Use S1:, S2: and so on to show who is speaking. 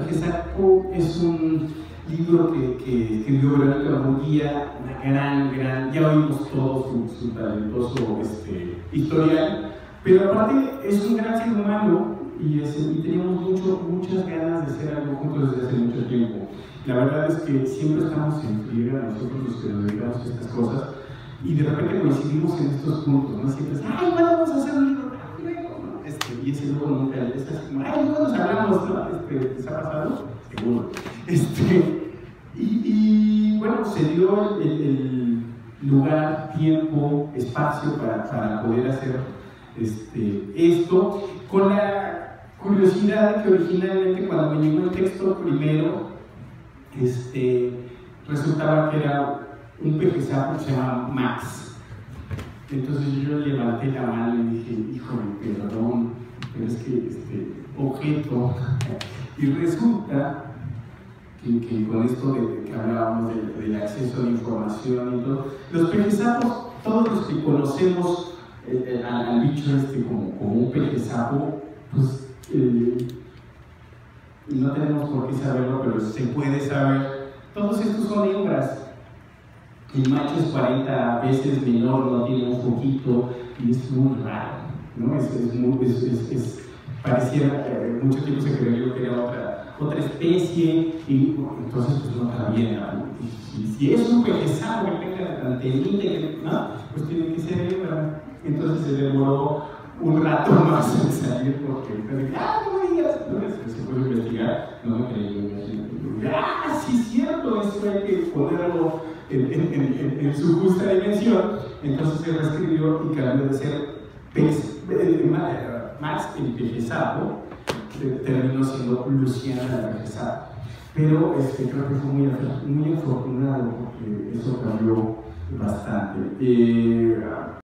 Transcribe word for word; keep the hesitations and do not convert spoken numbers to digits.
S1: Pejesaco es un libro que, que escribió Verónica Murguía, una gran, gran, ya oímos todo su, su talentoso este, historial, pero aparte es un gran ser humano y, es, y teníamos mucho, muchas ganas de hacer algo juntos desde hace mucho tiempo. La verdad es que siempre estamos en friega nosotros los que nos dedicamos a estas cosas y de repente coincidimos en estos puntos, ¿no? Siempre es, ay, bueno, vamos a hacer un libro, ay, luego, ¿no? Este, y ese luego nunca, es así como, ay, luego nos hablamos, ¿no? Este, ¿les ha pasado? Seguro. Este, y, y bueno, se dio el, el lugar, tiempo, espacio para, para poder hacer este, esto, con la curiosidad de que originalmente cuando me llegó el texto primero, este, resultaba que era un pejesaco que se llama Max. Entonces yo levanté la mano y dije, híjole, perdón, pero es que este objeto. Y resulta que, que con esto de que hablábamos del, del acceso a la información y todo, los pejesapos, todos los que conocemos eh, al, al bicho este como, como un pejesapo, pues eh, no tenemos por qué saberlo, pero se puede saber. Todos estos son hembras. El macho es cuarenta veces menor, no tiene un foquito y es muy raro, ¿no? Es, es muy, es, es, es, pareciera que mucho tiempo se creyó que era otra, otra especie y bueno, entonces pues no está bien, ¿no? Y, y si es un pejesapo que tenga antenita, ¿no? Pues tiene que ser hembra. Entonces se demoró un rato más en salir porque ah, no digas, entonces se puede investigar, no me creí, ah, sí es cierto, eso hay que ponerlo en, en, en, en su justa dimensión. Entonces se reescribió y cambió de ser pez, Max el pejesapo, terminó siendo Luciana la pejesapo. Pero este, creo que fue muy, muy afortunado porque eso cambió bastante. Eh,